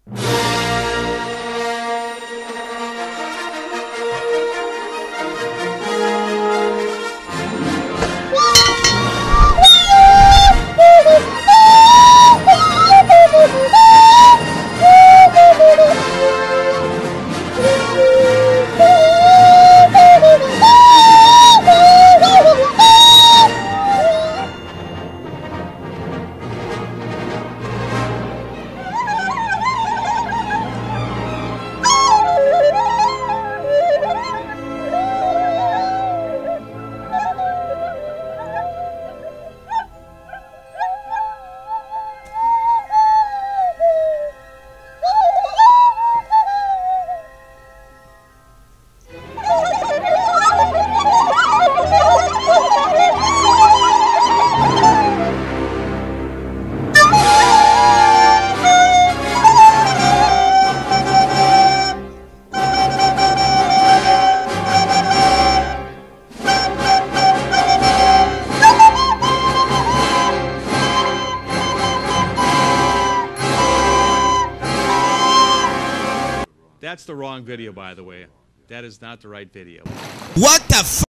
That's the wrong video, by the way. That is not the right video. What the f-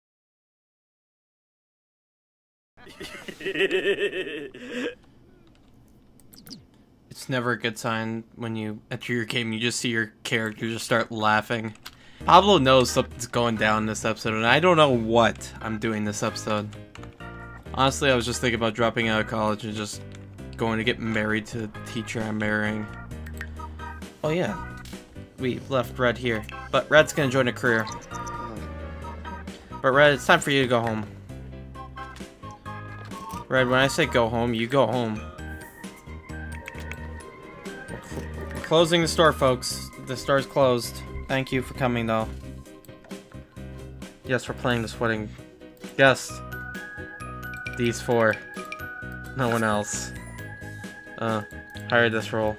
It's never a good sign when you enter your game, you just see your character just start laughing. Pablo knows something's going down this episode, and I don't know what I'm doing this episode. Honestly, I was just thinking about dropping out of college and just going to get married to the teacher I'm marrying. Oh yeah, we left Red here, but Red's gonna join a career. But Red, it's time for you to go home. Red, when I say go home, you go home. We're closing the store, folks. The store's closed. Thank you for coming, though. Yes, we're playing this wedding. Yes. These four. No one else. Hire this role.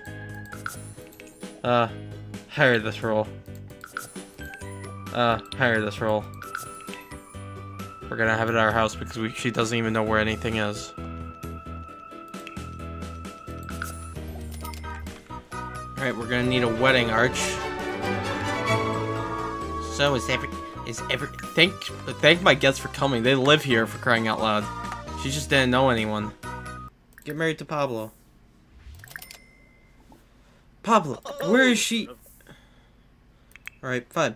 Hire this role. Hire this role. We're gonna have it at our house because she doesn't even know where anything is. Alright, we're gonna need a wedding arch. So thank my guests for coming. They live here, for crying out loud. She just didn't know anyone. Get married to Pablo. Pablo, where is she? Alright, fine.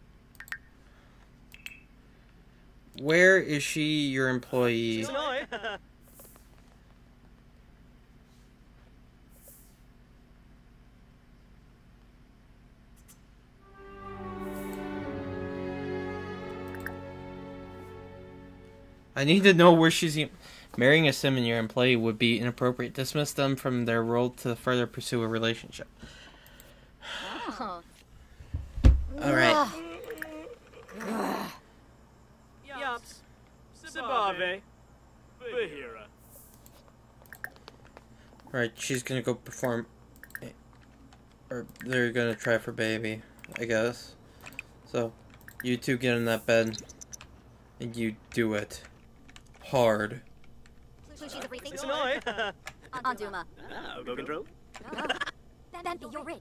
Where is she, your employee? I need to know where she's... Marrying a sim and your employee would be inappropriate. Dismiss them from their role to further pursue a relationship. Oh. Alright. Yups. Sabave. Bahira. Alright, she's gonna go perform... Or they're gonna try for baby, I guess. So, you two get in that bed. And you do it. Hard. It's annoying. Anduma. Go control. Bambi, you're right.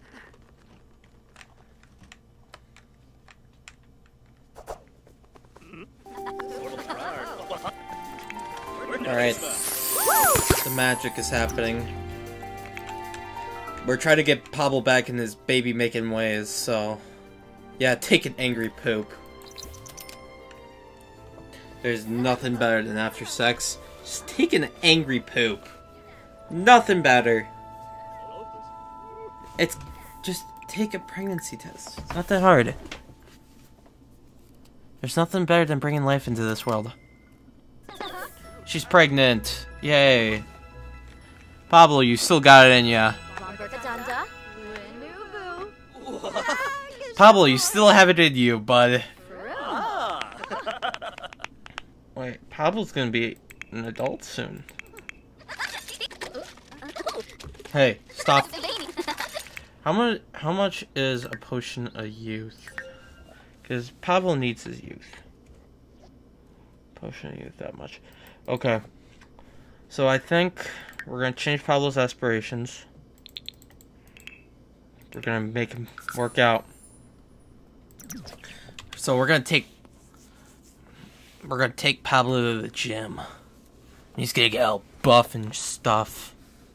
Alright. The magic is happening. We're trying to get Pablo back in his baby-making ways, so... Yeah, take an angry poop. There's nothing better than after sex. Just take an angry poop. Nothing better. It's... Just take a pregnancy test. It's not that hard. There's nothing better than bringing life into this world. She's pregnant. Yay. Pablo, you still got it in ya. Pablo, you still have it in you, bud. Wait, Pablo's gonna be an adult soon. Hey, stop. How much is a potion of youth? Because Pablo needs his youth. Potion of youth, that much. Okay. So I think we're gonna change Pablo's aspirations. We're gonna make him work out. So we're gonna take Pablo to the gym. He's gonna get all buff and stuff.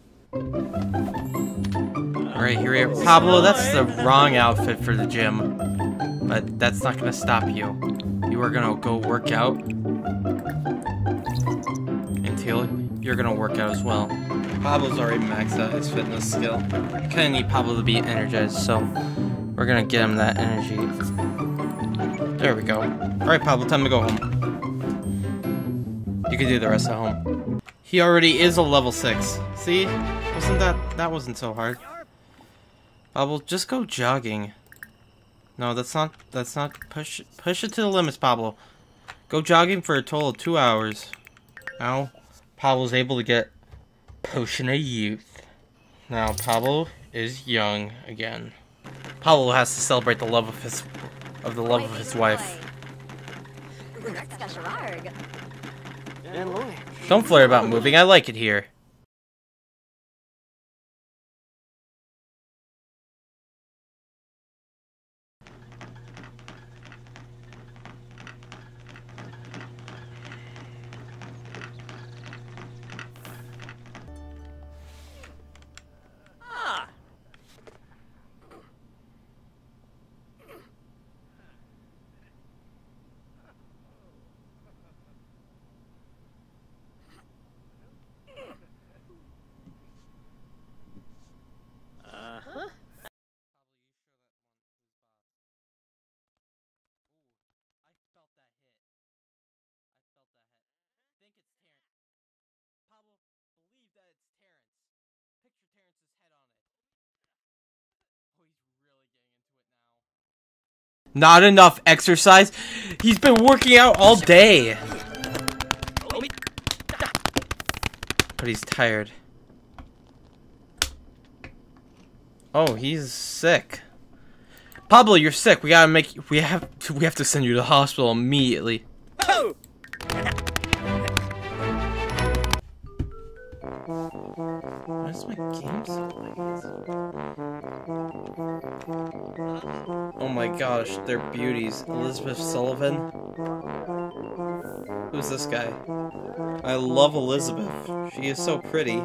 Alright, here we are. Pablo, that's the wrong outfit for the gym. But that's not gonna stop you. You are gonna go work out. Until you're gonna work out as well. Pablo's already maxed out his fitness skill. Kinda need Pablo to be energized, so we're gonna get him that energy. There we go. Alright, Pablo, time to go home. You can do the rest at home. He already is a level 6. See? That wasn't so hard. Pablo, just go jogging. No, that's not push it to the limits, Pablo. Go jogging for a total of 2 hours. Now Pablo's able to get Potion of Youth. Now Pablo is young again. Pablo has to celebrate the love of his wife. Don't flare about moving, I like it here. Not enough exercise? He's been working out all day. But he's tired. Oh, he's sick. Pablo, you're sick. We have to send you to the hospital immediately. Why is my game so Oh my gosh, they're beauties. Elizabeth Sullivan? Who's this guy? I love Elizabeth. She is so pretty.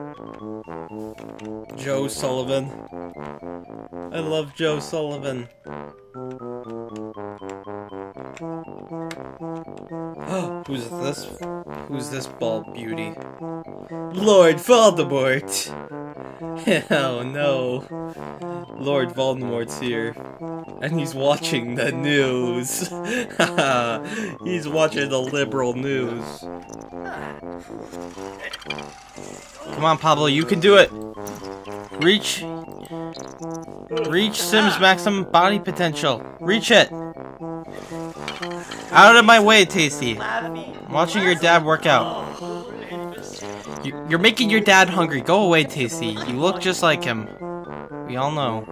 Joe Sullivan. I love Joe Sullivan. Who's this? Who's this bald beauty? Lord Voldemort! Oh no. Lord Voldemort's here. And he's watching the news. He's watching the liberal news. Come on, Pablo, you can do it! Reach Sim's maximum body potential. Reach it! Out of my way, Tasty. I'm watching your dad work out. You're making your dad hungry. Go away, Tasty. You look just like him. We all know.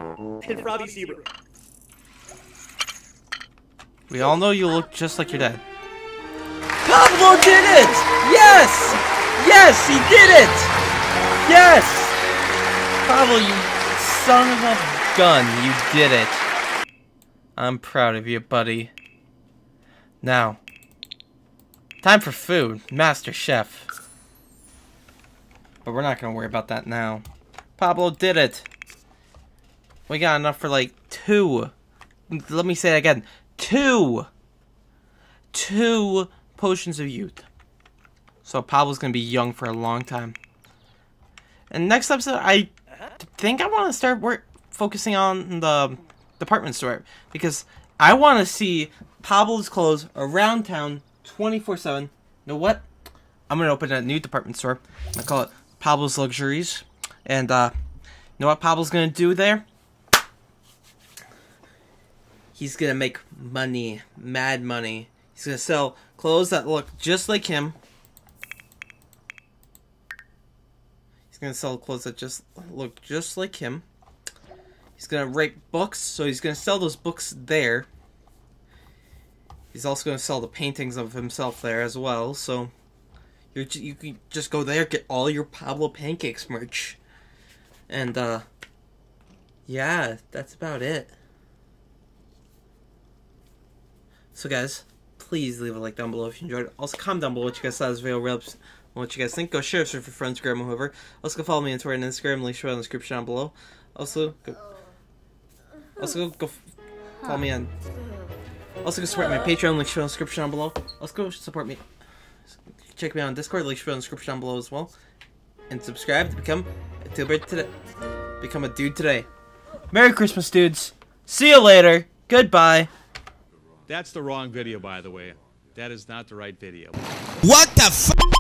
We all know you look just like your dad. Pablo did it! Yes! Yes, he did it! Yes! Pablo, you son of a gun, you did it. I'm proud of you, buddy. Now, time for food, Master Chef. But we're not gonna worry about that now. Pablo did it. We got enough for like 2. Let me say it again. 2 potions of youth. So Pablo's gonna be young for a long time. And next episode, I think I want to start focusing on the department store, because I want to see Pablo's clothes around town 24/7. You know what? I'm gonna open a new department store. I call it Pablo's Luxuries. And you know what Pablo's gonna do there? He's gonna make money, mad money. He's gonna sell clothes that look just like him. He's gonna sell clothes that look just like him. He's gonna write books, so he's gonna sell those books there. He's also gonna sell the paintings of himself there as well. So you can just go there, get all your Pablo Pancakes merch, and yeah, that's about it. So guys, please leave a like down below if you enjoyed it. Also comment down below what you guys thought of this video, what you guys think. Go share this with your friends, grandma, whoever. Also go follow me on Twitter and Instagram, links in the description down below. Also go follow me on. Also go support my Patreon, links in the description down below. Also go support me. Check me out on Discord, links in the description down below as well. And subscribe to become a dude today. Become a dude today. Merry Christmas, dudes. See you later. Goodbye. That's the wrong video, by the way. That is not the right video. What the f?